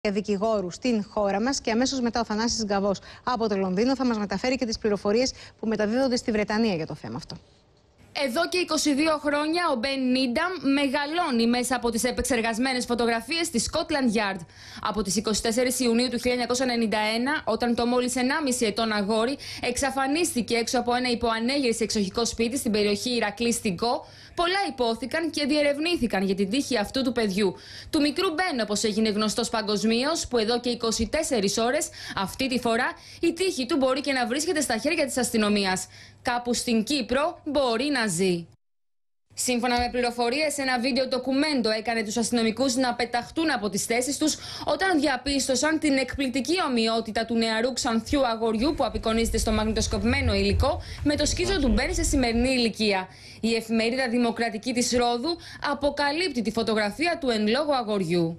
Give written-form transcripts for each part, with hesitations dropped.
δικηγόρου στην χώρα μας και αμέσως μετά ο Θανάσης Γκαβός από το Λονδίνο θα μας μεταφέρει και τις πληροφορίες που μεταδίδονται στη Βρετανία για το θέμα αυτό. Εδώ και 22 χρόνια ο Μπεν Νίνταμ μεγαλώνει μέσα από τις επεξεργασμένες φωτογραφίες της Scotland Yard. Από τις 24 Ιουνίου του 1991, όταν το μόλις 1,5 ετών αγόρι εξαφανίστηκε έξω από ένα υποανέγερση εξοχικό σπίτι στην περιοχή Ηρακλή στην Κο, πολλά υπόθηκαν και διερευνήθηκαν για την τύχη αυτού του παιδιού. Του μικρού Μπεν, όπως έγινε γνωστός παγκοσμίως, που εδώ και 24 ώρες αυτή τη φορά η τύχη του μπορεί και να βρίσκεται στα χέρια της αστυνομίας. Κάπου στην Κύπρο μπορεί να ζει. Σύμφωνα με πληροφορίες, ένα βίντεο ντοκουμέντο έκανε τους αστυνομικούς να πεταχτούν από τις θέσεις τους όταν διαπίστωσαν την εκπληκτική ομοιότητα του νεαρού ξανθιού αγοριού που απεικονίζεται στο μαγνητοσκοπημένο υλικό με το σκίζο του Μπεν σε σημερινή ηλικία. Η εφημερίδα Δημοκρατική της Ρόδου αποκαλύπτει τη φωτογραφία του εν λόγω αγοριού.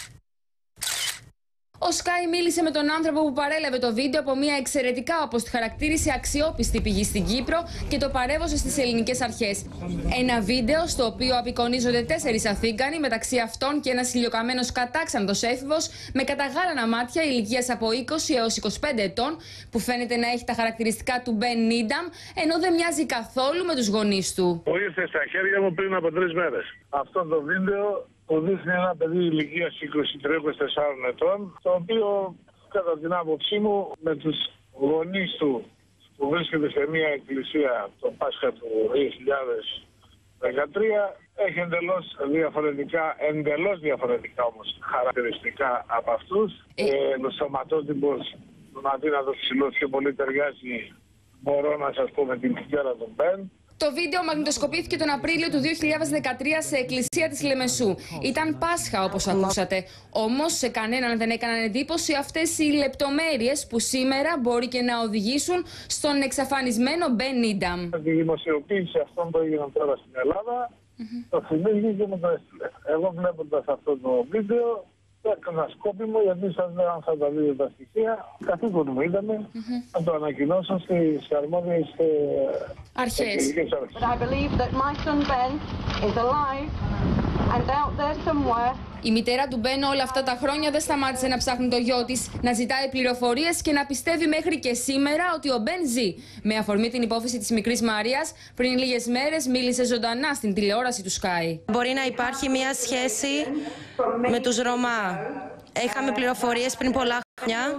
Ο Sky μίλησε με τον άνθρωπο που παρέλαβε το βίντεο από μια εξαιρετικά, όπως τη χαρακτήρισε, αξιόπιστη πηγή στην Κύπρο και το παρέβωσε στις ελληνικές αρχές. Ένα βίντεο στο οποίο απεικονίζονται 4 Αθήγανοι, μεταξύ αυτών και ένας ηλιοκαμένος κατάξαντος έφηβος με καταγάλανα μάτια ηλικίας από 20 έως 25 ετών, που φαίνεται να έχει τα χαρακτηριστικά του Μπεν Νίνταμ, ενώ δεν μοιάζει καθόλου με τους γονείς του. Μου ήρθε στα χέρια μου πριν από 3 μέρες. Αυτό το βίντεο που δείχνει ένα παιδί ηλικίας 23-24 ετών, το οποίο κατά την άποψή μου με τους γονείς του που βρίσκεται σε μια εκκλησία το Πάσχα του 2013 έχει εντελώς διαφορετικά όμως χαρακτηριστικά από αυτούς. Το σωματότυπος του αδύνατος ψηλός και πολύ ταιριάζει, μπορώ να σας πω, με την φιγούρα του Μπεν. Το βίντεο μαγνητοσκοπήθηκε τον Απρίλιο του 2013 σε εκκλησία της Λεμεσού. Ήταν Πάσχα, όπως ακούσατε. Όμως σε κανέναν δεν έκαναν εντύπωση αυτές οι λεπτομέρειες που σήμερα μπορεί και να οδηγήσουν στον εξαφανισμένο Μπεν Νίνταμ. Τη δημοσιοποίηση αυτών που έγιναν τώρα στην Ελλάδα, το θυμίζει και μου το έστειλε. Εγώ βλέποντας αυτό το βίντεο, έκανα σκόπιμο, γιατί σας λέω αν θα τα δείτε τα στοιχεία, καθήκον μου είδαμε να το ανακοινώσω στις αρμόδιες αρχές. Η μητέρα του Μπεν όλα αυτά τα χρόνια δεν σταμάτησε να ψάχνει το γιο της, να ζητάει πληροφορίες και να πιστεύει μέχρι και σήμερα ότι ο Μπεν ζει. Με αφορμή την υπόθεση της μικρής Μαρίας, πριν λίγες μέρες μίλησε ζωντανά στην τηλεόραση του Sky. Μπορεί να υπάρχει μια σχέση με τους Ρωμά. Είχαμε πληροφορίες πριν πολλά χρόνια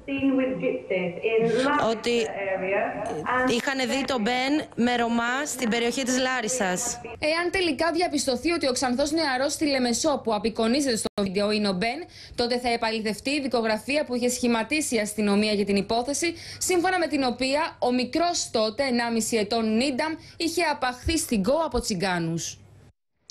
ότι είχαν δει τον Μπεν με Ρωμά στην περιοχή της Λάρισσας. Εάν τελικά διαπιστωθεί ότι ο ξανθός νεαρός στη Λεμεσό που απεικονίζεται στο βίντεο είναι ο Μπεν, τότε θα επαληθευτεί η δικογραφία που είχε σχηματίσει η αστυνομία για την υπόθεση, σύμφωνα με την οποία ο μικρός τότε 1,5 ετών Νίνταμ είχε απαχθεί στην Κο από τσιγκάνους.